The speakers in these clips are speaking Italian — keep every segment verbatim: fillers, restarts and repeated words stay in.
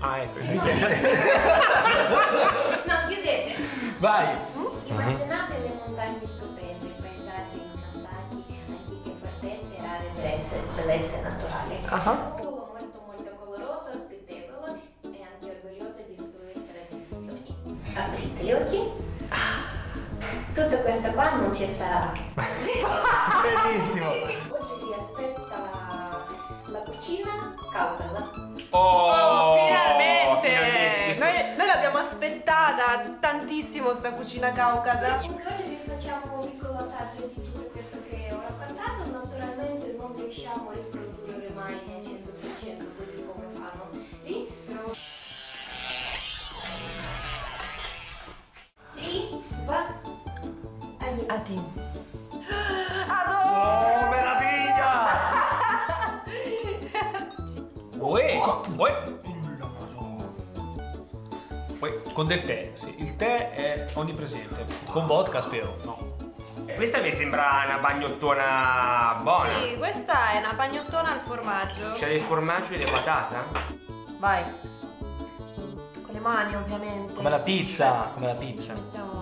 Ah, ecco. No, chiudete. Vai. Immaginate le montagne stupende, i paesaggi incantati, antiche fortezze e rare bellezze, bellezze naturali. Uh -huh. Un popolo molto molto coloroso, ospitevole e anche orgoglioso di sue tradizioni. Aprite gli occhi. Tutto questo qua non ci sarà. Bellissimo. Oggi vi aspetta la cucina caucasa. Oh, Oh, finalmente! finalmente. Noi, noi l'abbiamo aspettata tantissimo sta cucina caucasa. Oggi vi facciamo un piccolo assaggio di tutto questo che ho raccontato. Naturalmente non riusciamo a riprodurre mai al cento per cento così come fanno lì. Però... Lì va a Ati. Oh, meraviglia! Uè, uè. Uè, con del tè, sì. Il tè è onnipresente. Con vodka spero, no. Questa mi sembra una bagnottona buona. Sì, questa è una pagnottona al formaggio. C'è del formaggio e delle patata? Vai. Con le mani ovviamente. Come la pizza, come la pizza. Mettiamo.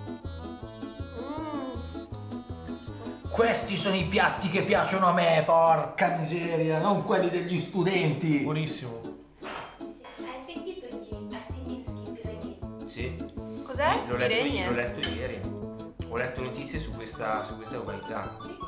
Questi sono i piatti che piacciono a me, porca miseria, non quelli degli studenti. Buonissimo. Hai sentito di Astidinsky Piraghi? Sì. Cos'è? L'ho letto, Piregne? l'ho letto ieri. Ho letto notizie su questa, su questa località. Sì,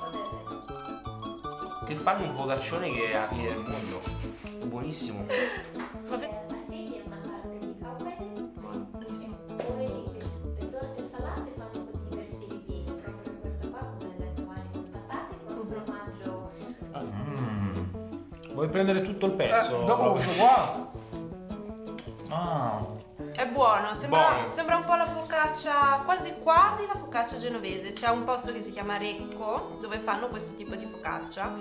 cos'è? Che fanno un focaccione che è la fine del mondo. Buonissimo. La Siria è una parte di Caucasi. Poi queste torte salate fanno con diversi ripieni. Proprio questo qua, come ho detto, male con patate, con formaggio. Mm. Vuoi prendere tutto il pezzo? Eh, dopo questo qua. Ah. È buono, sembra, Buono. sembra un po' la focaccia, quasi quasi la focaccia genovese. C'è un posto che si chiama Recco dove fanno questo tipo di focaccia.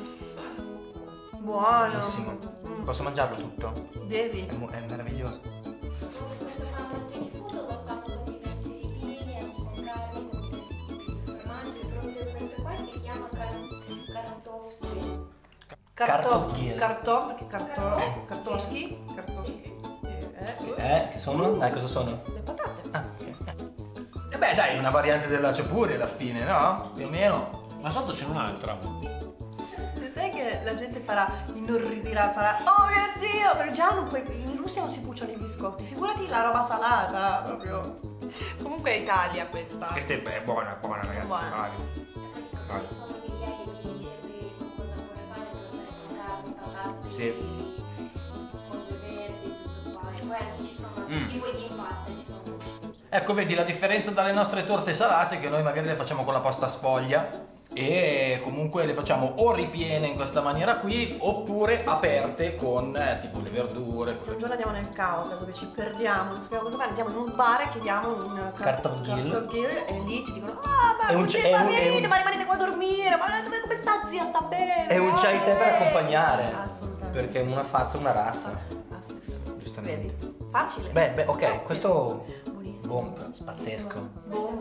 Buono. Bellissimo. Mm. Posso mangiarlo tutto? Bevi. È, mo- è meraviglioso. Questo fanno anche di food, lo fanno con diversi ripieni, anche con carne, con diversi tipi di formaggio. E proprio questo qua si chiama kartoffeln. Kartoffeln. Kartoff, perché kartoff, Kartoff. kartofschi, kartofschi. Eh, Eh, che sono? Eh, cosa sono? Le patate. Ah, ok. E beh, dai, una variante della ciapuri alla fine, no? Più o meno. Ma sotto c'è un'altra. Sai che la gente farà, inorridirà, farà oh mio Dio, perché già non puoi, in Russia non si cuciono i biscotti, figurati la roba salata proprio. Comunque è Italia questa. Questa è, è buona, buona ragazzi. Buona. Vai. Vai. Ci sono migliaia di ricette con cosa puoi fare, puoi fare con carne, patate, Sì. cose verdi, tutto qua. E poi anche ci sono Mm. tipo di impasta, ci sono. Ecco, vedi la differenza dalle nostre torte salate, che noi magari le facciamo con la pasta sfoglia e comunque le facciamo o ripiene in questa maniera qui oppure aperte con eh, tipo le verdure. Se un giorno andiamo nel Caucaso che ci perdiamo, non sappiamo cosa fare, andiamo in un bar e chiediamo un Kartoffeln. Kartoffeln e lì ci dicono ah ma, È un- cugina, è un- ma è venite, un- ma rimanete qua a dormire, ma dove, come sta zia, sta bene? È un chai tè per Eh. accompagnare. Assolutamente. Perché una fazza, una razza. Assolutamente. Giustamente. Vedi? Facile. Beh, beh, ok, questo Buonissimo. buon, pazzesco. Bomba.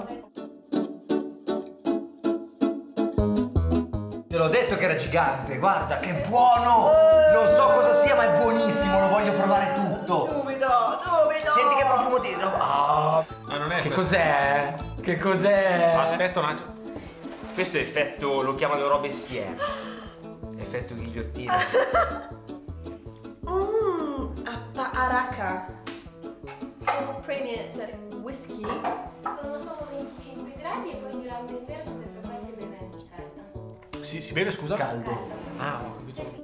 Te l'ho detto che era gigante, guarda che buono! Non so cosa sia, ma è buonissimo, lo voglio provare tutto. Subito, subito. Senti che profumo di... Ah, Ah, non è che questo. cos'è? Che cos'è? Aspetta un attimo. Questo è effetto, lo chiamano Robespierre. Effetto ghigliottina. Mmm, Araka. Premium whisky. Sono solo venticinque gradi e poi durante l'inverno questo qua si beve anche caldo. Si, si beve, scusa? Caldo. Ah, ho capito.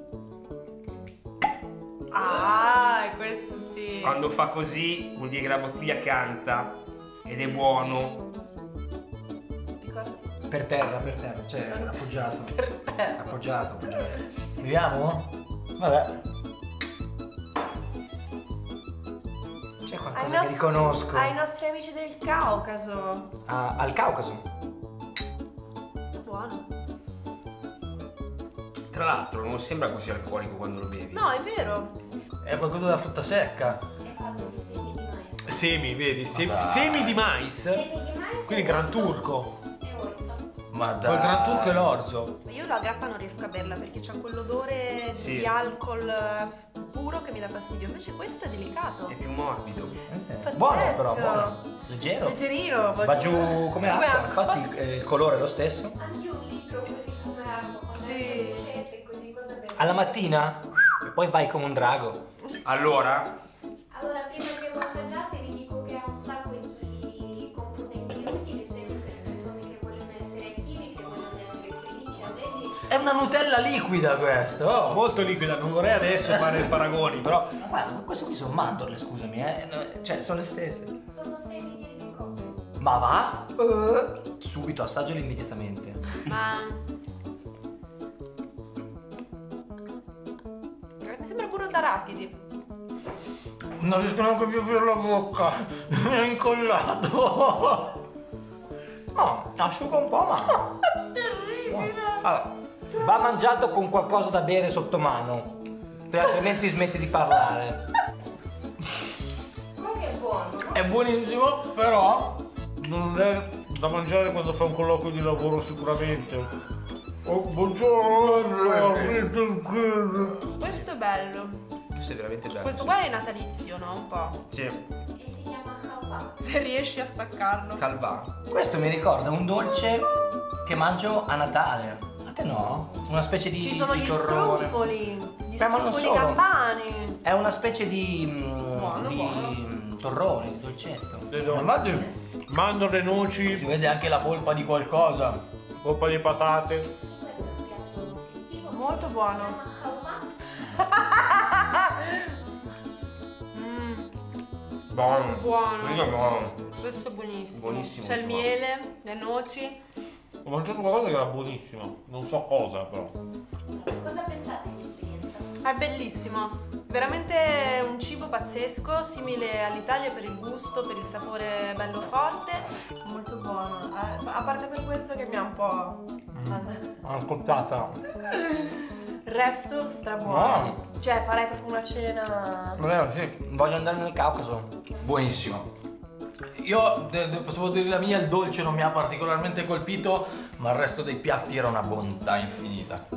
Ah, questo sì. Quando fa così vuol dire che la bottiglia canta ed è buono. Ricordati. Per terra, per terra, cioè appoggiato. Per terra. Appoggiato, appoggiato. Beviamo? Vabbè. C'è Ai qualcosa che nostri- riconosco. Ai nostri amici del Caucaso. Ah, al Caucaso. Buono. Tra l'altro non sembra così alcolico quando lo bevi. No, è vero. È qualcosa da frutta secca. È fatto di semi di mais. Semi, vedi? Semi, Ma dai. semi di mais. Semi di mais Quindi e gran orzo. turco. E orzo. Ma Col dai. Gran Turco e l'orzo. Io la grappa non riesco a berla perché c'ha quell'odore Sì. di alcol eh, puro che mi dà fastidio. Invece questo è delicato. È più morbido. Pazzesco. Buono però, buono. Leggero. Leggerino. Va giù come acqua, infatti eh, il colore è lo stesso. Anche un litro così come acqua, quando Sì. hai sete, così cosa bevi? Alla mattina e poi vai come un drago. Allora, Allora, prima che lo assaggiate vi dico che ha un sacco di componenti utili, sempre per le persone che vogliono essere attivi, che vogliono essere felici, allegri. È una Nutella liquida questo. Oh. Molto liquida, non vorrei adesso fare paragoni, però Ma guarda, ma questo qui sono mandorle, scusami, eh. no, Cioè, sono le stesse. Sono semi di albicocca. Ma va? Eh, Subito, assaggialo immediatamente. Ma... Mi sembra burro d'arachidi. Non riesco neanche più a aprire la bocca. Mi è incollato. No, asciuga un po', ma... Terribile. Allora, va mangiato con qualcosa da bere sotto mano, perché altrimenti smetti di parlare. Comunque è buono, no? È buonissimo, però non è da mangiare quando fai un colloquio di lavoro sicuramente. Oh, buongiorno. Questo è bello. questo è veramente bello. Questo qua è natalizio, no? Un po'. Sì, E si chiama halva. Se riesci a staccarlo. calva. Questo mi ricorda un dolce che mangio a Natale. A te no? Una specie di, Ci sono di gli torrone. strufoli. Gli Beh, ma non strufoli solo. campani. È una specie di, mm, Buono, di buono. mm, torrone, di dolcetto. Amate, Mandorle, si noci, vede anche la polpa di qualcosa. polpa di patate. Questo è un piatto festivo. Molto buono. Si chiama halva. Mm, Buono. Buono. Questo è buono. questo è buonissimo. Buonissimo, C'è il insomma. miele, le noci. Ho mangiato qualcosa che era buonissimo, non so cosa però. Cosa pensate dell'esperienza? È bellissimo. Veramente un cibo pazzesco, simile all'Italia per il gusto, per il sapore bello forte. Molto buono. Eh, A parte per questo che mi ha un po'. Ascoltata. Il resto strabuono. Buono. Cioè farei proprio una cena. Vero, sì. Voglio andare nel Caucaso. Buonissimo. Io de- de- posso dire la mia, il dolce non mi ha particolarmente colpito, ma il resto dei piatti era una bontà infinita.